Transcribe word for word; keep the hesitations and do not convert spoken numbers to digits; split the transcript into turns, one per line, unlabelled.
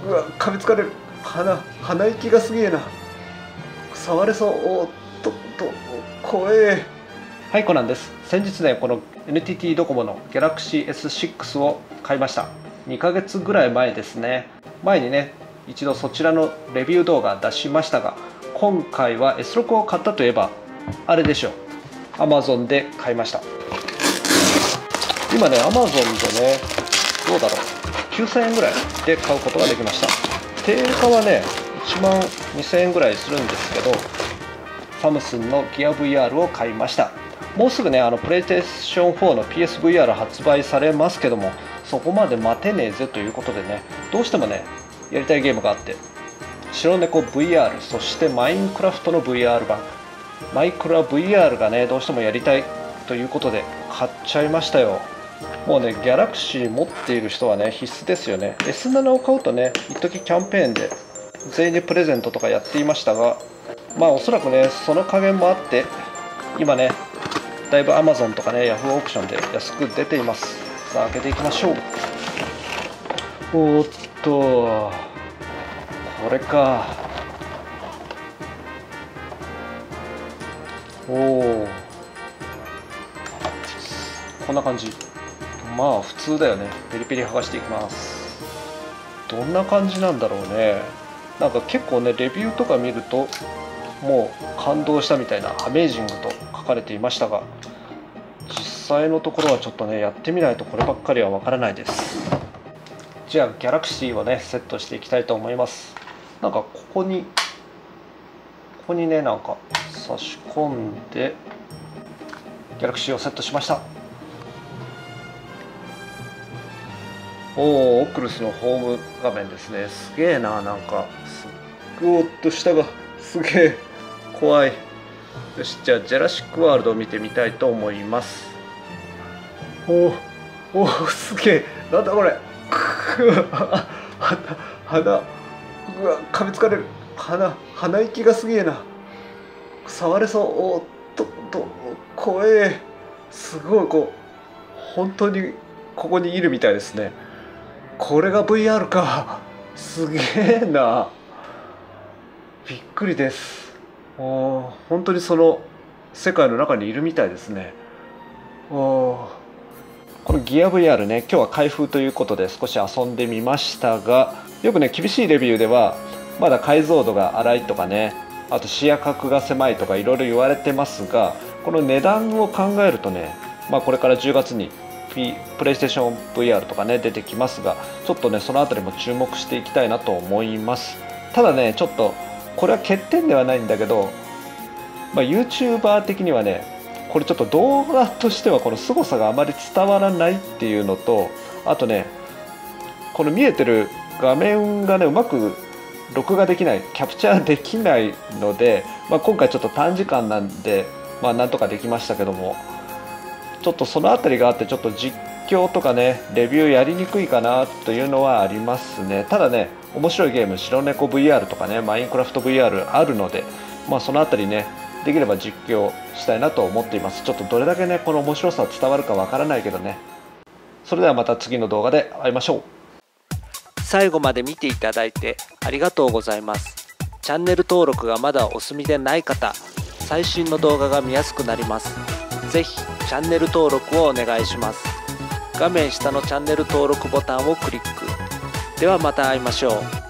うわ、噛みつかれる。鼻鼻息がすげえな。触れそう。おっとっと、怖え。はい、コナンです。先日ね、この エヌティーティー ドコモの ギャラクシーエスシックス を買いました。にかげつぐらい前ですね。前にね、一度そちらのレビュー動画出しましたが、今回は エスろく を買ったといえばあれでしょう。 Amazon で買いました。今ね Amazon でね、どうだろう、きゅうせんえんぐらいで買うことができました。定価はねいちまんにせんえんぐらいするんですけど、サムスンのギア ブイアール を買いました。もうすぐね、あのプレイステーションフォーの ピーエスブイアール 発売されますけども、そこまで待てねえぜということでね、どうしてもねやりたいゲームがあって、白猫 ブイアール、そしてマインクラフトの ブイアール 版、マイクラ ブイアール がねどうしてもやりたいということで買っちゃいましたよ。もうね、ギャラクシー持っている人はね必須ですよね。 エスなな を買うとね、一時キャンペーンで全員でプレゼントとかやっていましたが、まあおそらくねその加減もあって今ねだいぶ Amazon とかね Yahoo オークションで安く出ています。さあ開けていきましょう。おーっと、これか。おお、こんな感じ。まあ普通だよね。ペリペリ剥がしていきます。どんな感じなんだろうね。なんか結構ねレビューとか見るともう感動したみたいなアメージングと書かれていましたが、実際のところはちょっとねやってみないとこればっかりはわからないです。じゃあギャラクシーをねセットしていきたいと思います。なんかここにここにねなんか差し込んでギャラクシーをセットしました。おお、オクルスのホーム画面ですね。すげえな。なんかすっごーっと下がすげえ怖い。よし、じゃあジェラシックワールドを見てみたいと思います。おおお、すげえ。なんだこれ。鼻鼻、うわ、噛みつかれる。鼻鼻息がすげえな。触れそう。おっとっと、怖え。すごい、こう本当にここにいるみたいですね。これが ブイアール か。すげえな。びっくりです。お、本当にその世界の中にいるみたいですね。お、このギア ブイアール ね、今日は開封ということで少し遊んでみましたが、よくね厳しいレビューではまだ解像度が荒いとかね、あと視野角が狭いとかいろいろ言われてますが、この値段を考えるとね、まあ、これからじゅうがつにプレイステーション ブイアール とかね出てきますが、ちょっとねそのあたりも注目していきたいなと思います。ただねちょっとこれは欠点ではないんだけど、まあ、YouTuber 的にはねこれちょっと動画としてはこの凄さがあまり伝わらないっていうのと、あとねこの見えてる画面がねうまく録画できない、キャプチャーできないので、まあ、今回ちょっと短時間なんで、まあ、なんとかできましたけども、ちょっとそのあたりがあってちょっと実況とかねレビューやりにくいかなというのはありますね。ただね面白いゲーム白猫 ブイアール とかねマインクラフト ブイアール あるので、まあ、そのあたりねできれば実況したいなと思っています。ちょっとどれだけねこの面白さ伝わるかわからないけどね。それではまた次の動画で会いましょう。
最後まで見ていただいてありがとうございます。チャンネル登録がまだお済みでない方、最新の動画が見やすくなります。ぜひチャンネル登録をお願いします。画面下のチャンネル登録ボタンをクリック。ではまた会いましょう。